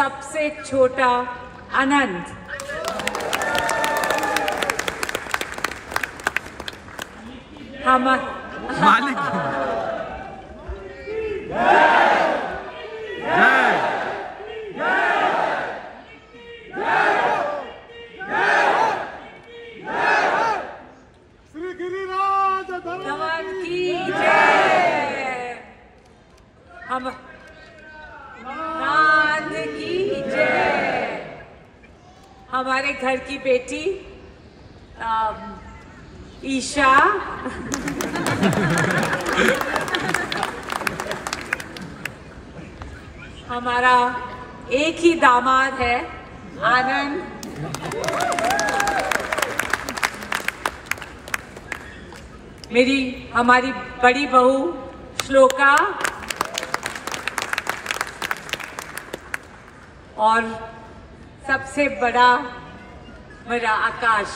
सबसे छोटा आनंद, मालिक श्री गिरिराज धवन की जय, हम नाथ की जय। हमारे घर की बेटी ईशा, हमारा एक ही दामाद है आनंद, हमारी बड़ी बहू श्लोका और सबसे बड़ा मेरा आकाश।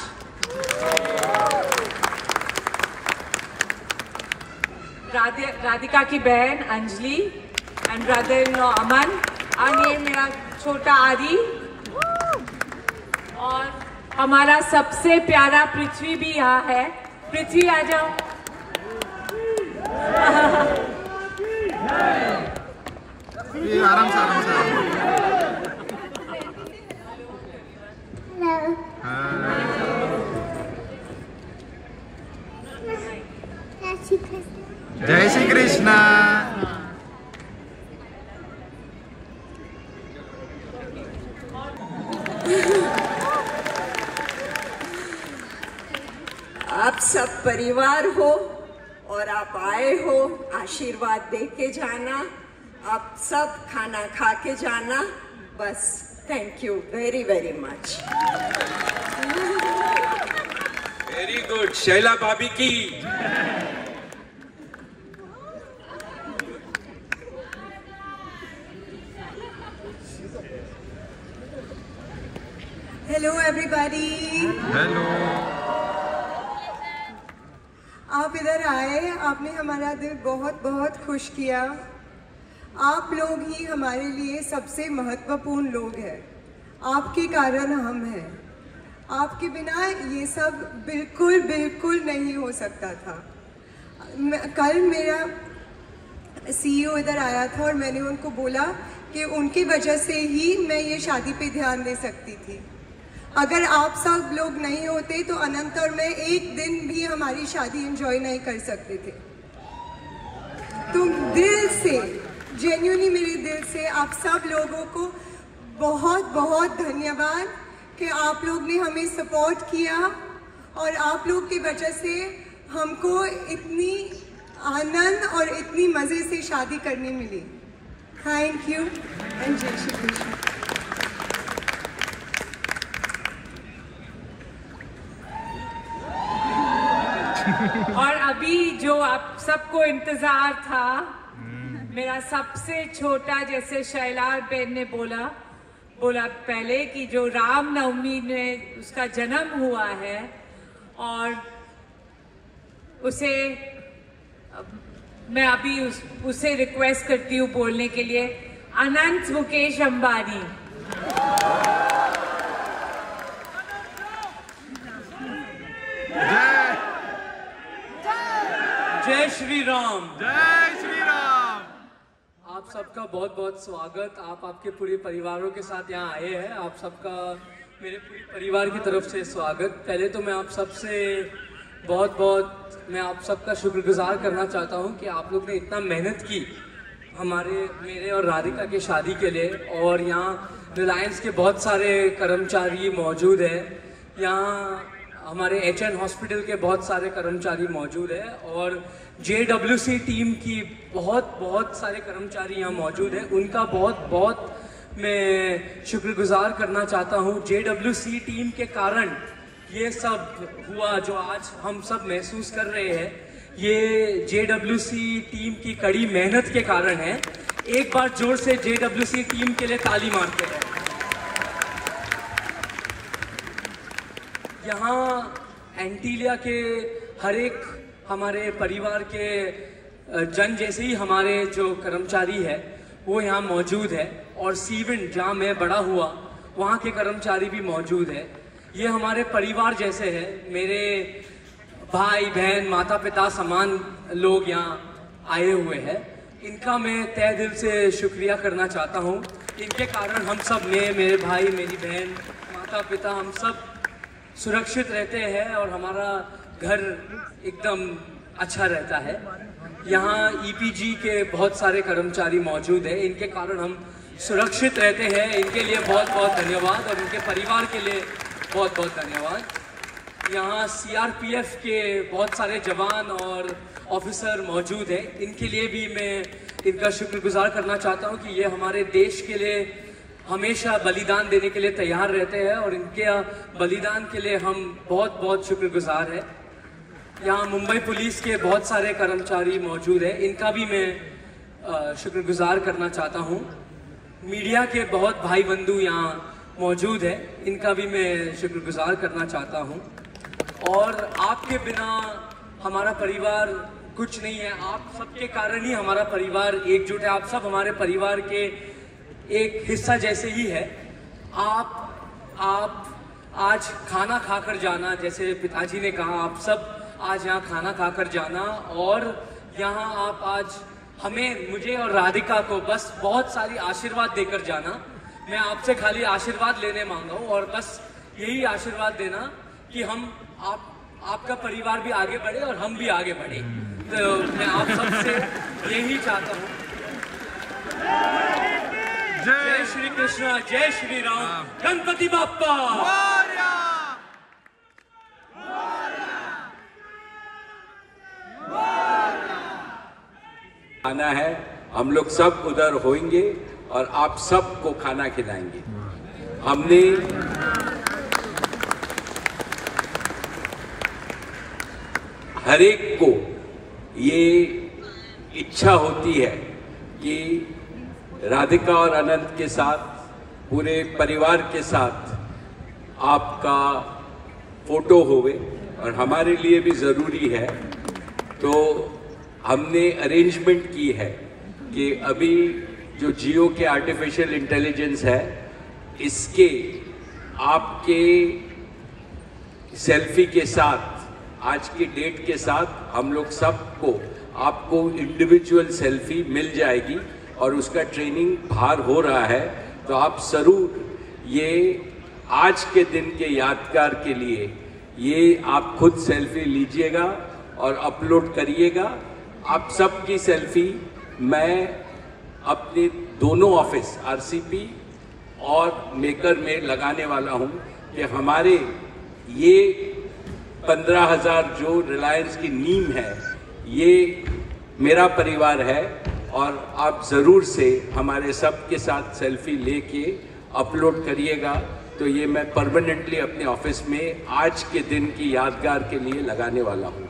राधिका की बहन Anjali and brother in law Aman, और ये मेरा छोटा आदि, और हमारा सबसे प्यारा पृथ्वी भी यहाँ है। पृथ्वी आ जाओ। आराम से आराम से। जय श्री कृष्णा। आप सब परिवार हो और आप आए हो आशीर्वाद दे के जाना, आप सब खाना खा के जाना, बस thank you very very much. Very good. Shaila भाभी की हेलो एवरीबॉडी। हेलो। आप इधर आए, आपने हमारा दिल बहुत बहुत खुश किया। आप लोग ही हमारे लिए सबसे महत्वपूर्ण लोग हैं। आपके कारण हम हैं। आपके बिना ये सब बिल्कुल बिल्कुल नहीं हो सकता था। कल मेरा CEO इधर आया था और मैंने उनको बोला कि उनकी वजह से ही मैं ये शादी पे ध्यान दे सकती थी। अगर आप सब लोग नहीं होते तो अनंत और मैं एक दिन भी हमारी शादी एंजॉय नहीं कर सकते थे। तो दिल से, जेन्युइनली मेरे दिल से आप सब लोगों को बहुत बहुत धन्यवाद कि आप लोग ने हमें सपोर्ट किया और आप लोग की वजह से हमको इतनी आनंद और इतनी मज़े से शादी करने मिली। थैंक यू एंड जय श्री कृष्ण। और अभी जो आप सबको इंतजार था, मेरा सबसे छोटा, जैसे शैला बहन ने बोला पहले कि जो रामनवमी में उसका जन्म हुआ है, और उसे मैं अभी उसे रिक्वेस्ट करती हूँ बोलने के लिए, अनंत मुकेश अंबानी। जय श्री राम। जय श्री राम। आप सबका बहुत बहुत स्वागत। आप आपके पूरे परिवारों के साथ यहाँ आए हैं। आप सबका मेरे पूरे परिवार की तरफ से स्वागत। पहले तो मैं आप सबसे मैं आप सबका शुक्रगुजार करना चाहता हूँ कि आप लोग ने इतना मेहनत की मेरे और राधिका की शादी के लिए। और यहाँ रिलायंस के बहुत सारे कर्मचारी मौजूद हैं। यहाँ हमारे HN हॉस्पिटल के बहुत सारे कर्मचारी मौजूद हैं और JWC टीम की बहुत सारे कर्मचारी यहाँ मौजूद हैं। उनका बहुत मैं शुक्रगुजार करना चाहता हूँ। JWC टीम के कारण ये सब हुआ जो आज हम सब महसूस कर रहे हैं, ये JWC टीम की कड़ी मेहनत के कारण है। एक बार जोर से JWC टीम के लिए ताली मारते हैं। यहाँ एंटीलिया के हर एक हमारे परिवार के जन जैसे ही हमारे जो कर्मचारी है, वो यहाँ मौजूद है, और सीवेंट जहाँ मैं बड़ा हुआ वहाँ के कर्मचारी भी मौजूद है। ये हमारे परिवार जैसे हैं, मेरे भाई बहन माता पिता समान लोग यहाँ आए हुए हैं। इनका मैं तहे दिल से शुक्रिया करना चाहता हूँ। इनके कारण हम सब, मेरे भाई मेरी बहन माता पिता, हम सब सुरक्षित रहते हैं और हमारा घर एकदम अच्छा रहता है। यहाँ ईपीजी के बहुत सारे कर्मचारी मौजूद हैं, इनके कारण हम सुरक्षित रहते हैं। इनके लिए बहुत बहुत धन्यवाद और इनके परिवार के लिए बहुत बहुत धन्यवाद। यहाँ सीआरपीएफ के बहुत सारे जवान और ऑफिसर मौजूद हैं, इनके लिए भी मैं इनका शुक्रगुजार करना चाहता हूँ कि ये हमारे देश के लिए हमेशा बलिदान देने के लिए तैयार रहते हैं और इनके बलिदान के लिए हम बहुत बहुत शुक्रगुजार हैं। यहाँ मुंबई पुलिस के बहुत सारे कर्मचारी मौजूद हैं, इनका भी मैं शुक्रगुजार करना चाहता हूँ। मीडिया के बहुत भाई बंधु यहाँ मौजूद हैं, इनका भी मैं शुक्रगुजार करना चाहता हूँ। और आपके बिना हमारा परिवार कुछ नहीं है, आप सबके कारण ही हमारा परिवार एकजुट है। आप सब हमारे परिवार के एक हिस्सा जैसे ही है। आप आज खाना खाकर जाना, जैसे पिताजी ने कहा, आप सब आज यहाँ खाना खाकर जाना और यहाँ आप आज हमें, मुझे और राधिका को बस बहुत सारी आशीर्वाद देकर जाना। मैं आपसे खाली आशीर्वाद लेने मांगा हूँ और बस यही आशीर्वाद देना कि आपका परिवार भी आगे बढ़े और हम भी आगे बढ़े। तो मैं आप सबसे यही चाहता हूँ। जय श्री कृष्ण, जय श्री राम, गणपति बाप्पा। खाना है, हम लोग सब उधर होंगे और आप सबको खाना खिलाएंगे। हमने हर एक को ये इच्छा होती है कि राधिका और अनंत के साथ, पूरे परिवार के साथ आपका फोटो होवे और हमारे लिए भी ज़रूरी है। तो हमने अरेंजमेंट की है कि अभी जो जियो के आर्टिफिशियल इंटेलिजेंस है, इसके आपके सेल्फी के साथ, आज की डेट के साथ हम लोग सबको आपको इंडिविजुअल सेल्फी मिल जाएगी और उसका ट्रेनिंग बाहर हो रहा है। तो आप जरूर ये आज के दिन के यादगार के लिए ये आप खुद सेल्फी लीजिएगा और अपलोड करिएगा। आप सबकी सेल्फी मैं अपने दोनों ऑफिस आरसीपी और मेकर में लगाने वाला हूं कि हमारे ये 15,000 जो रिलायंस की नींव है, ये मेरा परिवार है और आप ज़रूर से हमारे सबके साथ सेल्फी लेके अपलोड करिएगा। तो ये मैं परमानेंटली अपने ऑफिस में आज के दिन की यादगार के लिए लगाने वाला हूँ।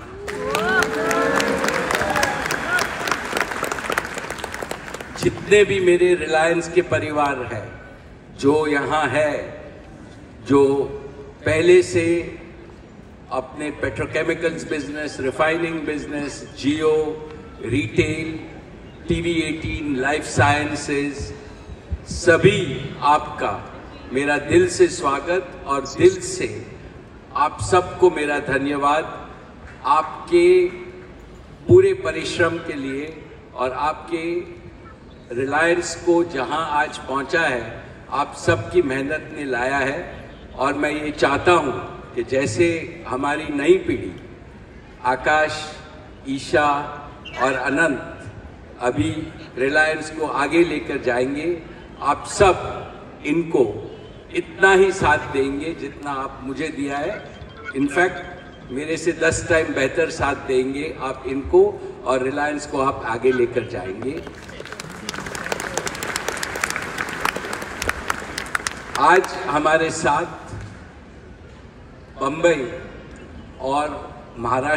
जितने भी मेरे रिलायंस के परिवार हैं, जो यहाँ है, जो पहले से अपने petrochemicals business, refining business, Jio, retail, TV 18, life sciences, सभी आपका मेरा दिल से स्वागत और दिल से आप सबको मेरा धन्यवाद। आपके पूरे परिश्रम के लिए और आपके रिलायंस को जहां आज पहुंचा है, आप सबकी मेहनत ने लाया है। और मैं ये चाहता हूं कि जैसे हमारी नई पीढ़ी आकाश, ईशा और अनंत अभी रिलायंस को आगे लेकर जाएंगे, आप सब इनको इतना ही साथ देंगे जितना आप मुझे दिया है। इनफैक्ट मेरे से 10 टाइम बेहतर साथ देंगे आप इनको और रिलायंस को आप आगे लेकर जाएंगे। आज हमारे साथ बम्बई और महाराष्ट्र